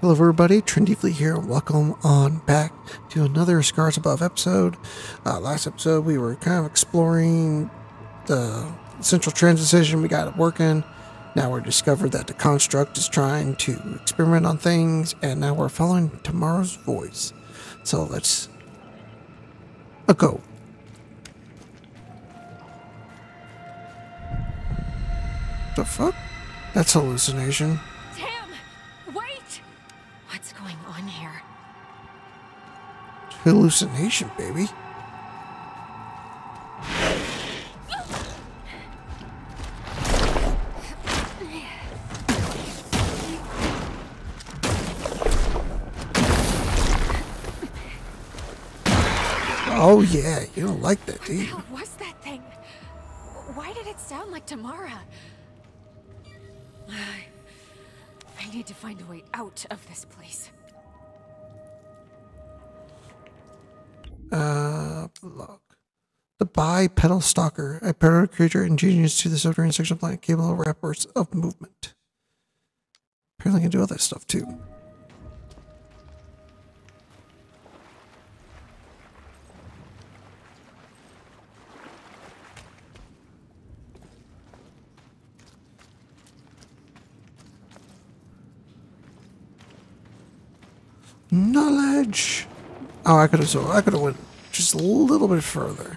Hello everybody, TrendyFlea here, and welcome on back to another Scars Above episode. Last episode we were kind of exploring the central transition, we got it working. Now we discovered that the construct is trying to experiment on things, and now we're following tomorrow's voice. So let's go. The fuck? That's hallucination. What's going on here? Hallucination, baby. Oh yeah, you don't like that, do you? What was that thing? Why did it sound like Tamara? I need to find a way out of this place. Block. The bipedal stalker, a predator creature indigenous to the subterranean section of the planet, capable of rapid bursts of movement. Apparently can do other stuff too. Knowledge. Oh, I could have went just a little bit further.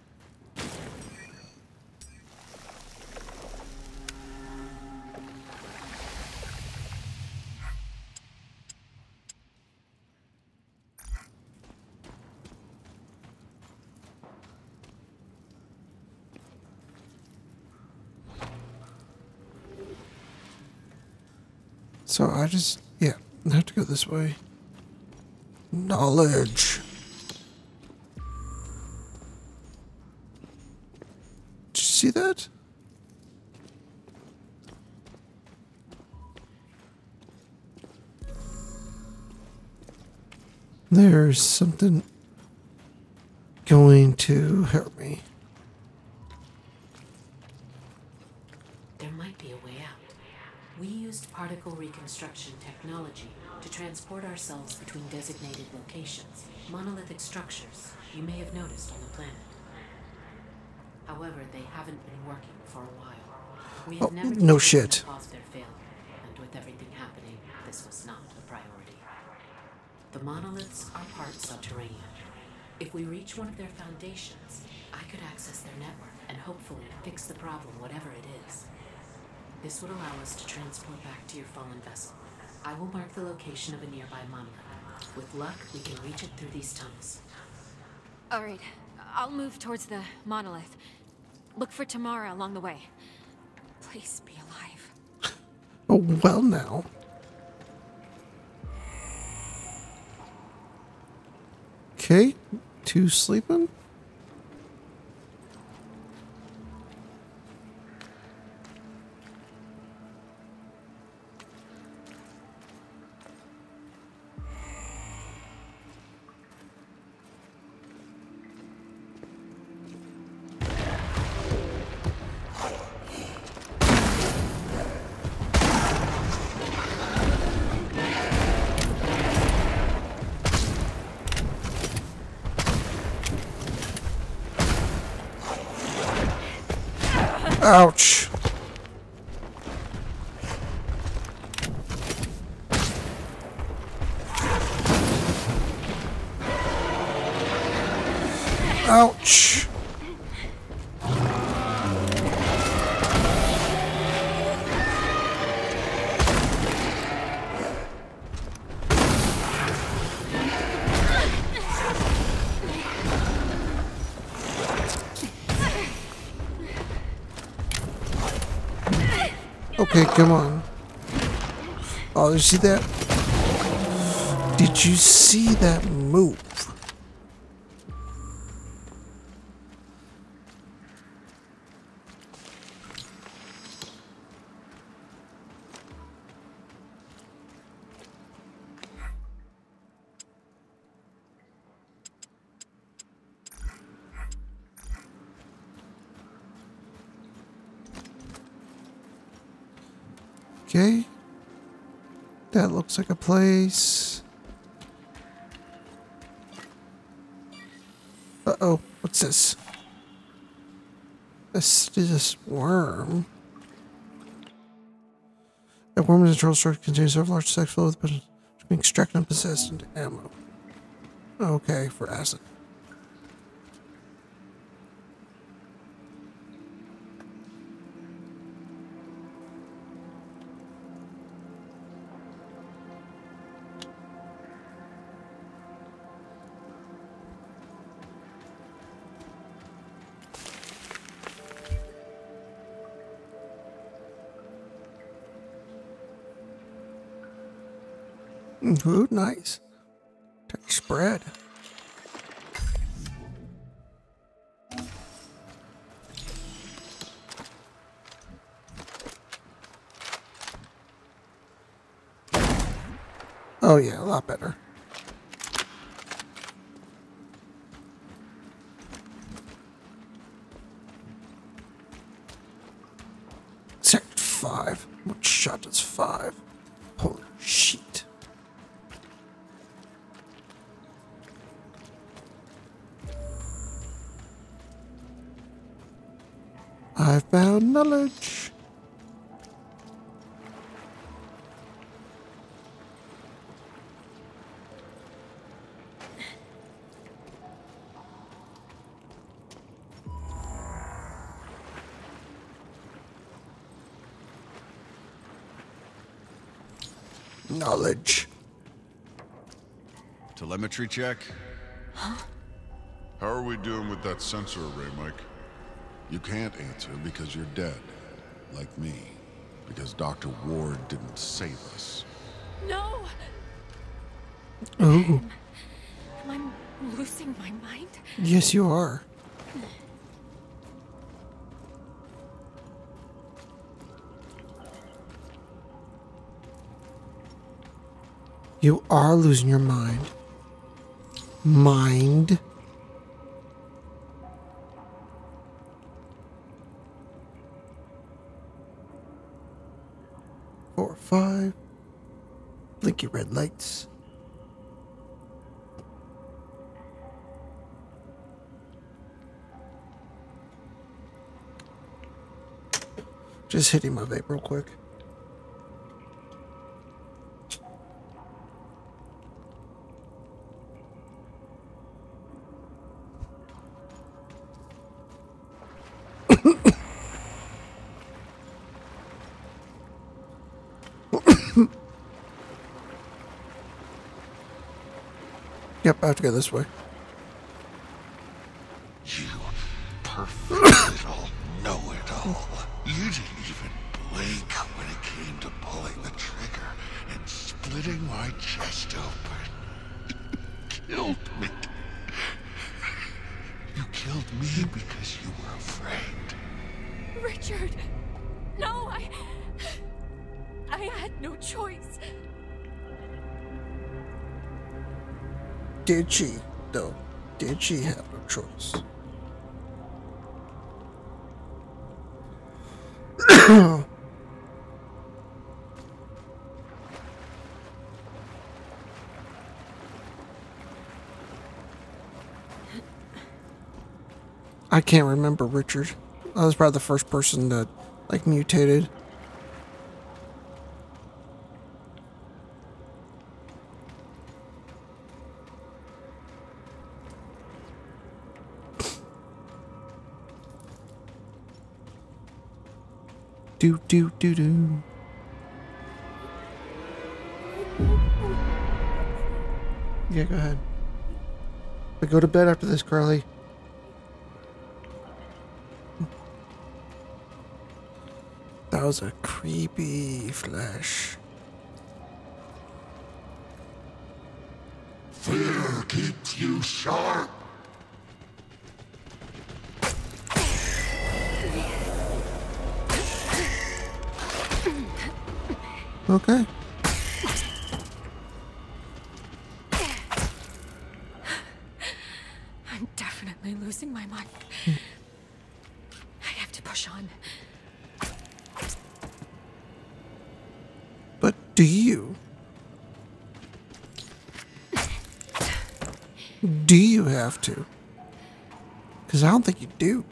So I have to go this way. Knowledge. Did you see that? There's something going to hurt me. There might be a way out. We used particle reconstruction technology to transport ourselves between designated locations, monolithic structures you may have noticed on the planet. However, they haven't been working for a while. We have never no shit. caused their failure, and with everything happening, this was not a priority. The monoliths are part subterranean. If we reach one of their foundations, I could access their network and hopefully fix the problem, whatever it is. This would allow us to transport back to your fallen vessel. I will mark the location of a nearby monolith. With luck, we can reach it through these tunnels. Alright, I'll move towards the monolith. Look for Tamara along the way. Please be alive. Oh, well now. Okay, 2 sleeping. Ouch. Ouch. Okay, come on. Oh, did you see that? Did you see that move? Okay. That looks like a place. Uh-oh, what's this? This is this worm. That worm in the control structure contains several large sex flow but it's being extracted and possessed into ammo. Okay, for acid. Ooh, nice. Take spread. Oh yeah, a lot better. Sector 5. What shot does 5? Holy shit. I found knowledge. Knowledge. Telemetry check? Huh? How are we doing with that sensor array, Mike? You can't answer because you're dead. Like me. Because Dr. Ward didn't save us. No! Ooh. Am I losing my mind? Yes, you are. You are losing your mind. Mind. Four, 5. Blinky red lights. Just hitting my vape real quick. Yep, I have to go this way. You perfect little know-it-all. You didn't even blink when it came to pulling the trigger and splitting my chest open. You killed me. You killed me because you were afraid. Richard! No, I had no choice. Did she, though? Did she have no choice? I can't remember Richard. I was probably the first person that, like, mutated. Do do do do. Yeah, go ahead. But go to bed after this, Carly. That was a creepy flash. Fear keeps you sharp. Okay. I'm definitely losing my mind. I have to push on. But do you? Do you have to? Because I don't think you do.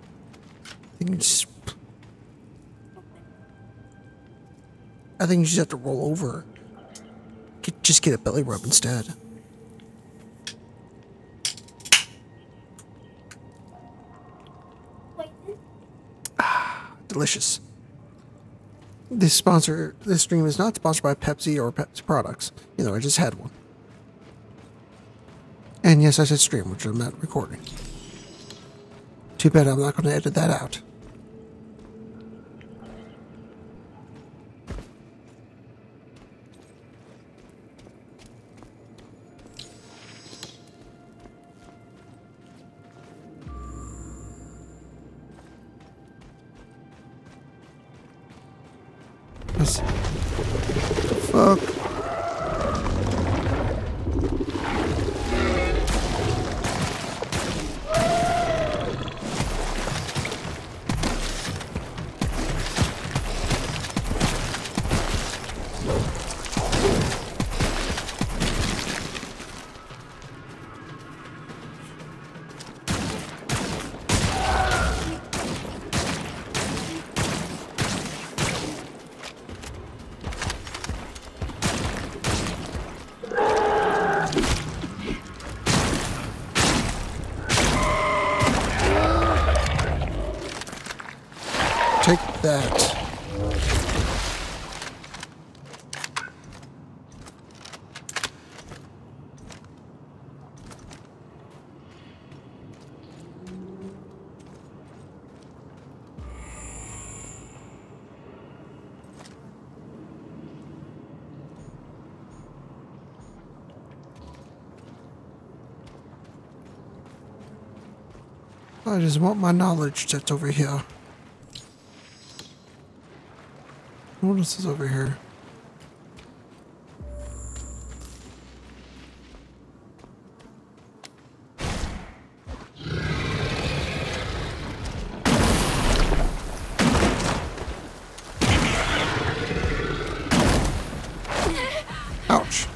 I think you just have to roll over. Just get a belly rub instead. Delicious. This stream is not sponsored by Pepsi or Pepsi products. You know, I just had one. And yes, I said stream, which I meant recording. Too bad I'm not going to edit that out. Fuck. Take that. I just want my knowledge that's over here. What else is over here? Ouch.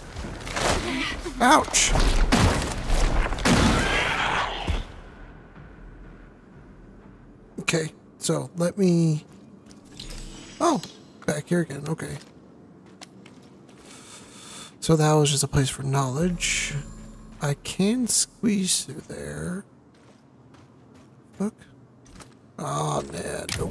Ouch. Okay, so let me... Oh, back here again, okay. So that was just a place for knowledge. I can squeeze through there. Look. Oh, nah, nope.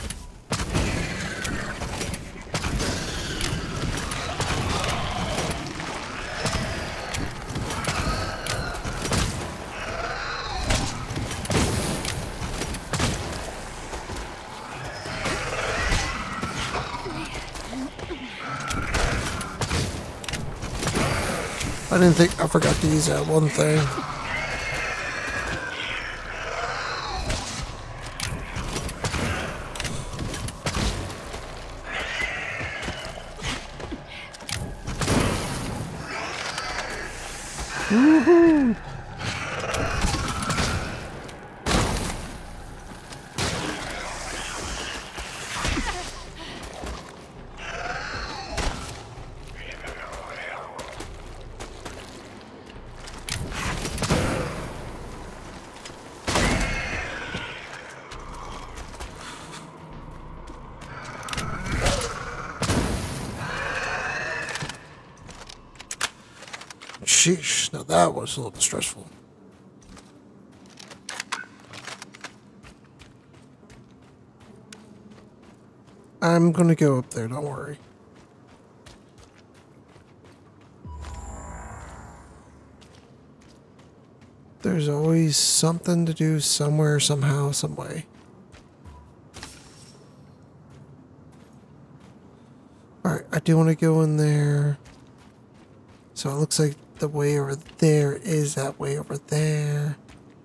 I didn't think I forgot to use that one thing. Woohoo! Sheesh, now that was a little bit stressful. I'm gonna go up there, don't worry. There's always something to do somewhere, somehow, some way. Alright, I do want to go in there. So it looks like the way over there is that way over there.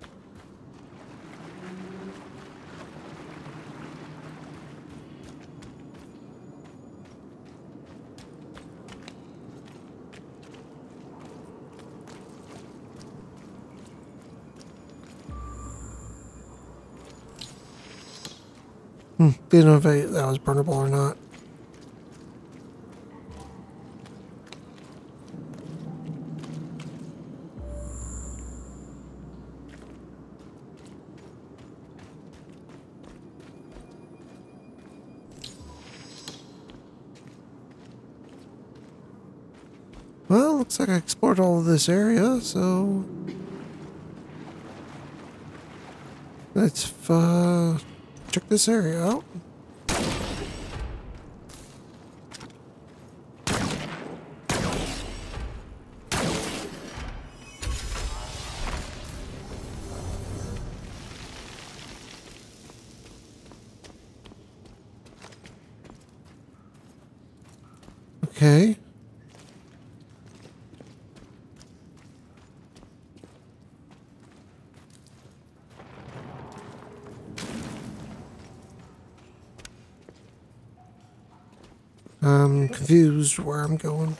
Didn't know if that was burnable or not. Well, looks like I explored all of this area, so let's check this area out. Okay. I'm confused where I'm going.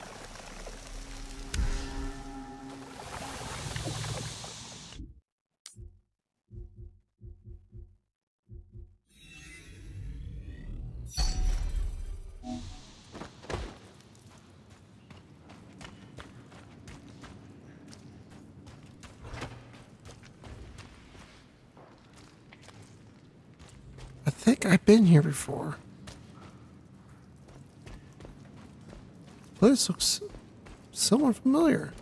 I think I've been here before. This looks somewhat familiar.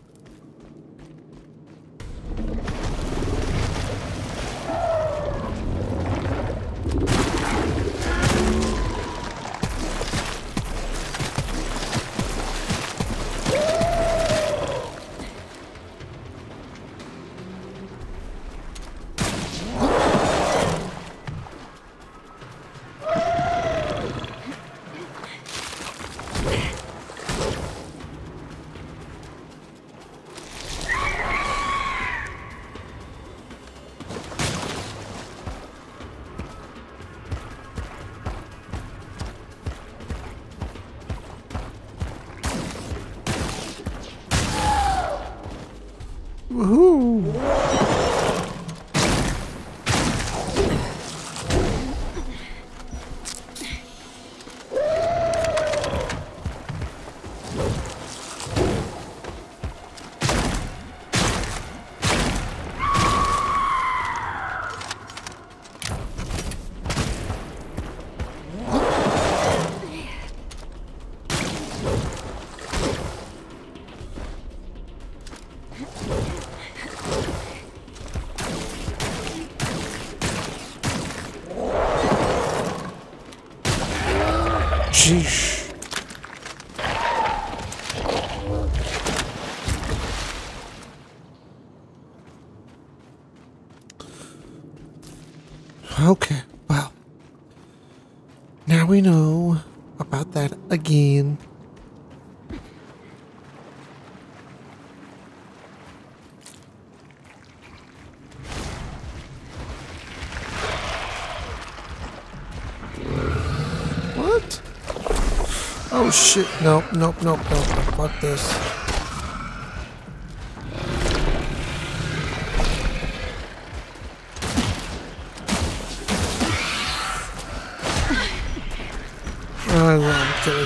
Woohoo! Sheesh. Okay, well, now we know about that again. What? Oh shit, nope, nope, nope, nope, fuck this. I love killing.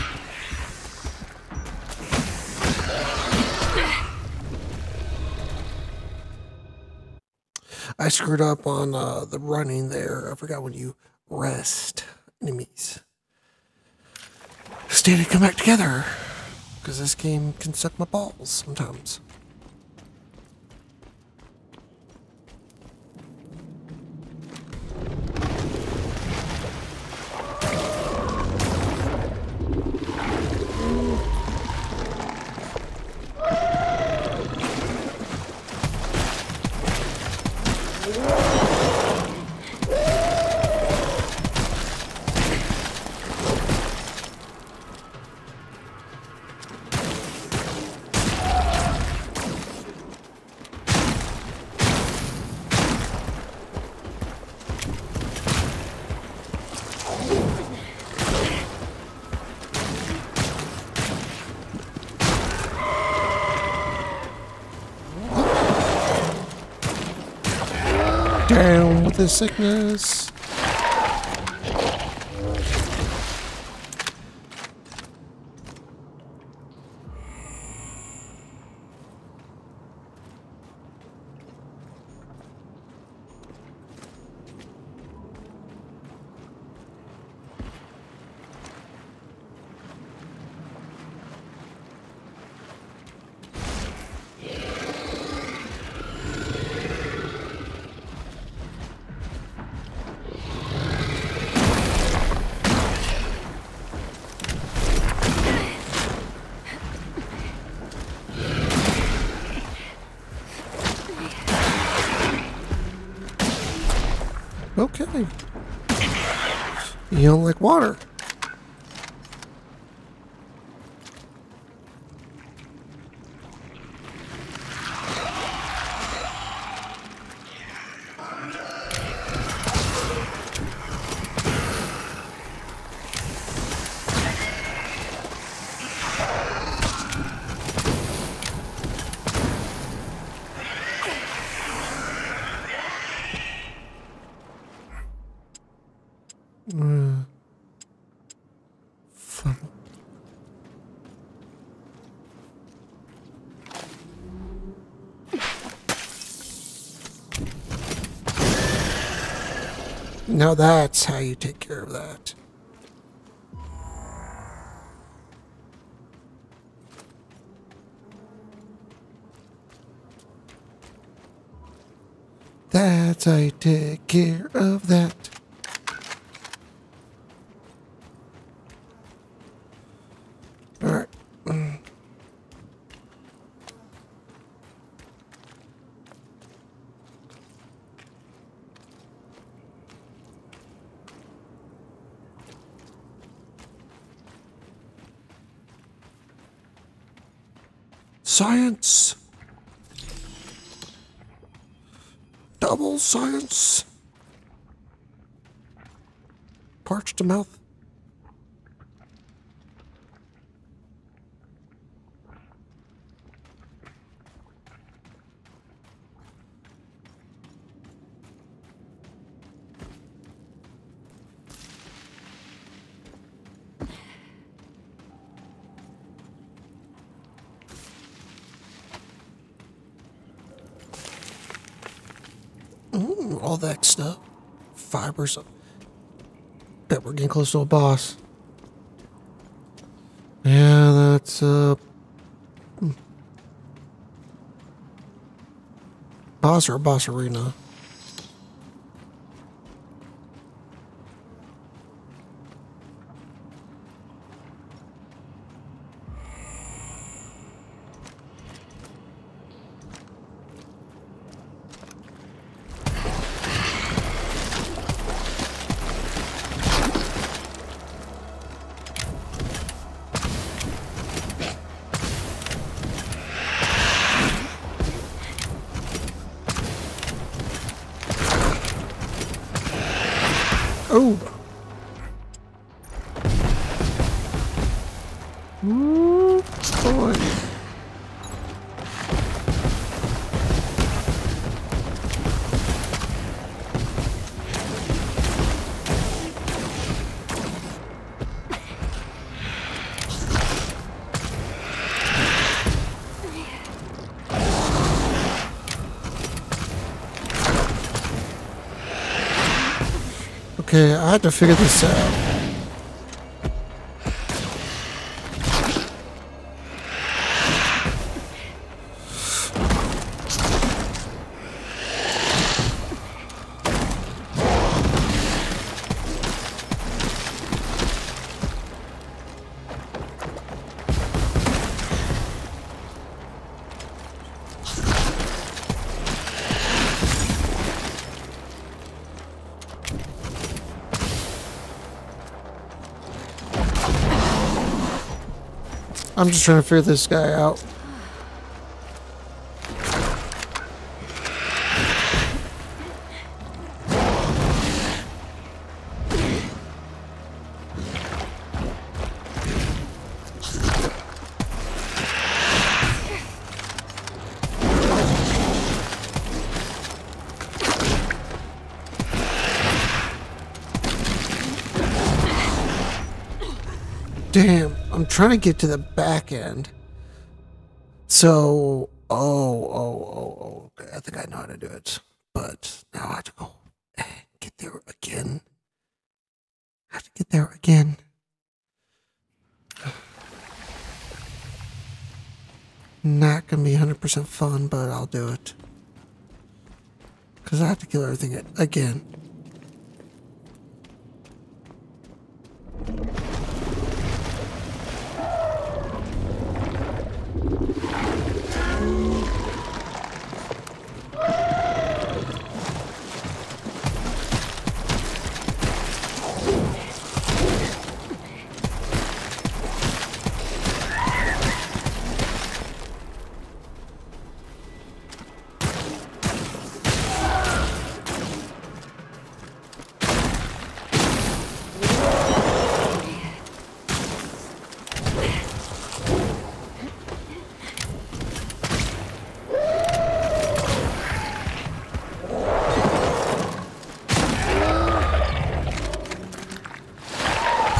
I screwed up on the running there. I forgot when you rest enemies. Stay to come back together. Because this game can suck my balls sometimes. Down with the sickness. Okay. You don't like water. Fun. Now that's how you take care of that. That's how you take care of that. Alright. Science. Double science. Parched mouth. All that stuff. Fibers. Bet we're getting close to a boss. Yeah, that's boss or boss arena. Oh! Ooh, boy. Okay, I had to figure this out. I'm just trying to figure this guy out. Damn, I'm trying to get to the back end. So, okay, I think I know how to do it. But now I have to go and get there again. I have to get there again. Not gonna be 100% fun, but I'll do it. Because I have to kill everything again.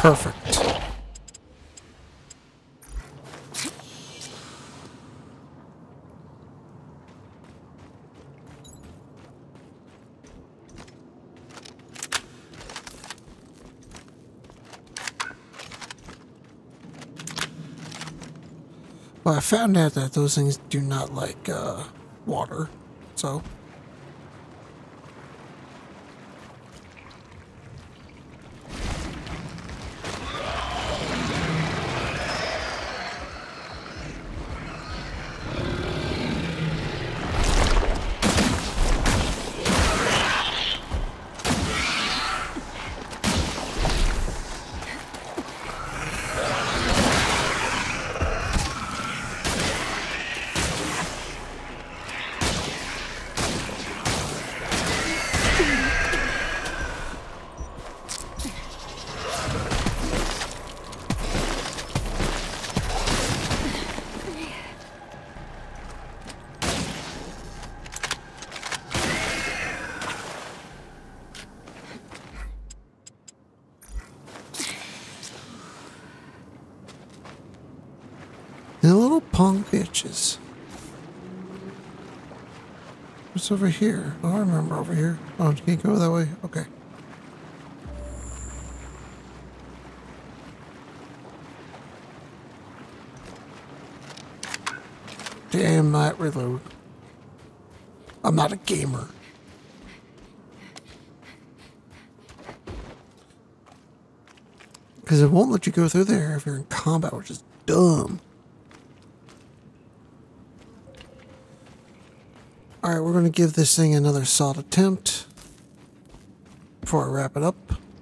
Perfect. Well, I found out that those things do not like water, so. The little punk bitches. What's over here? Oh, I remember over here. Oh, you can't go that way? Okay. Damn that reload. I'm not a gamer. Because it won't let you go through there if you're in combat, which is dumb. Alright, we're going to give this thing another solid attempt before I wrap it up.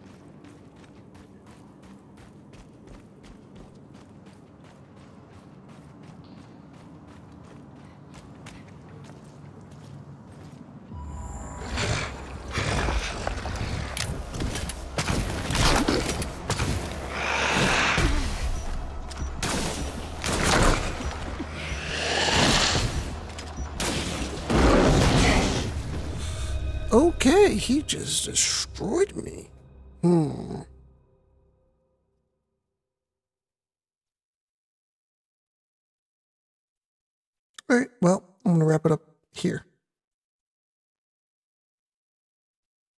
Okay, he just destroyed me. Alright, well, I'm going to wrap it up here.